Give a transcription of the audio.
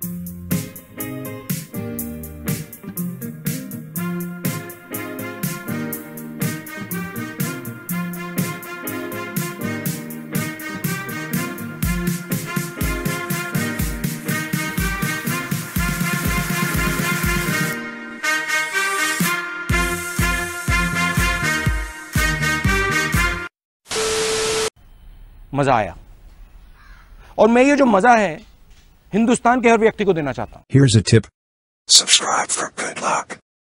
मजा आया और मैं ये जो मजा है हिंदुस्तान के हर व्यक्ति को देना चाहता हूं। Here's a tip. Subscribe for good luck.